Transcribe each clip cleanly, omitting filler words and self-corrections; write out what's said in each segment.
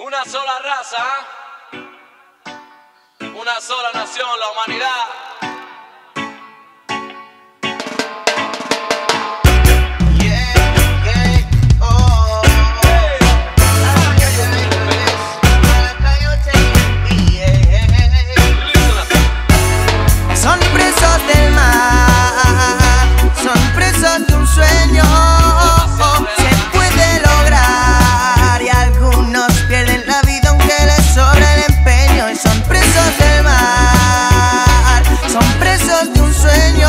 Una sola raza, una sola nación, la humanidad. Son presos del mar, son presos de un sueño. Se puede lograr y algunos pierden la vida aunque les sobra el empeño. Y son presos del mar, son presos de un sueño.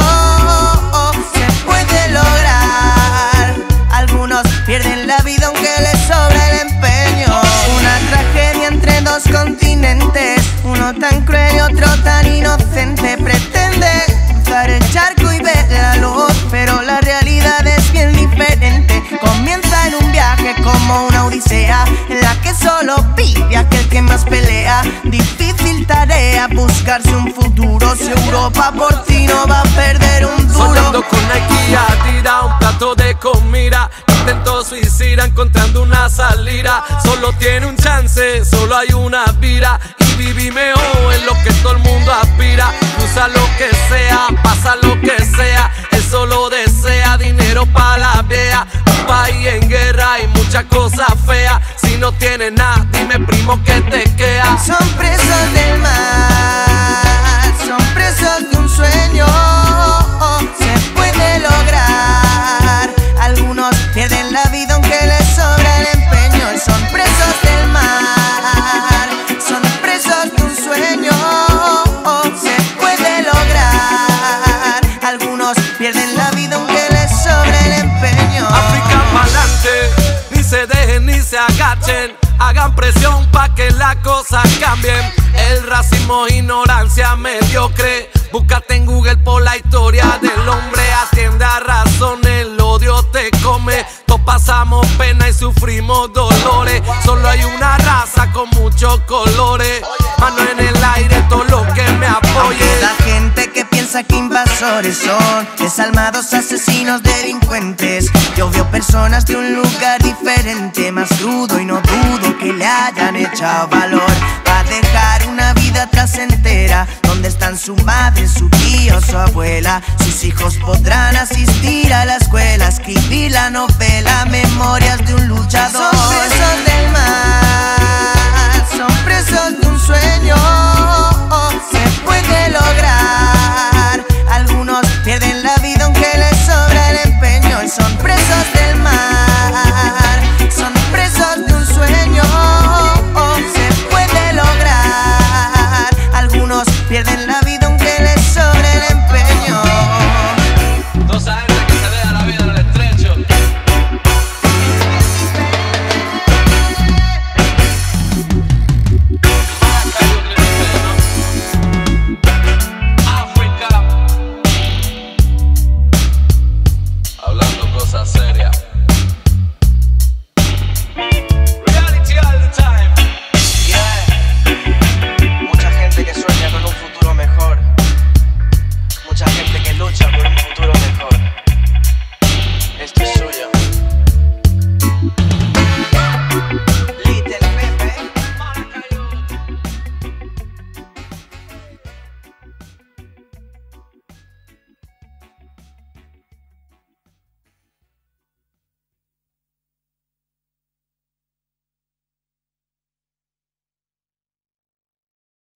Se puede lograr, algunos pierden la vida aunque les sobra el empeño. Una tragedia entre dos continentes, uno tan cruel y otro tan inocente. Pretende cruzar el charco y ver la luz, pero la realidad es bien diferente. Comienza en un viaje como una odisea, en la que solo vive aquel que más pelea. Difícil tarea buscarse un futuro, si Europa por ti no va a perder un duro. Soñando con Nike, tira un plato de comida. Intentó suicida encontrando una salida. Solo tiene un chance, solo hay una vida. Y vivir mejor es lo que todo el mundo aspira. Usa lo que sea, pasa lo que sea. Él solo desea dinero para la vea. Un país en guerra y muchas cosas feas. Si no tienes nada, dime primo que te queda. Son presos del mar, son presos de un sueño. Se puede lograr, algunos pierden la vida aunque les sobra el empeño. Y son presos del mar, son presos de un sueño. Se puede lograr, algunos pierden la vida aunque les sobra el empeño. África pa'lante, ni se dejen ni se agachen. Hagan presión pa' que las cosas cambien. El racismo es ignorancia mediocre. Búscate en Google por la historia del hombre. Atiende a razones, el odio te come. Todos pasamos pena y sufrimos dolores. Solo hay una raza con muchos colores. Mano en el aire, todo lo que me apoye. La gente que piensa que invasores son desalmados, asesinos, delincuentes. Yo veo personas de un lugar diferente, más crudo, y no dudo que le hayan echado valor para dejar una vida trascendentera. ¿Dónde están su madre, su tío, su abuela? Sus hijos podrán asistir a la escuela, escribir la novela, memorias de un luchador.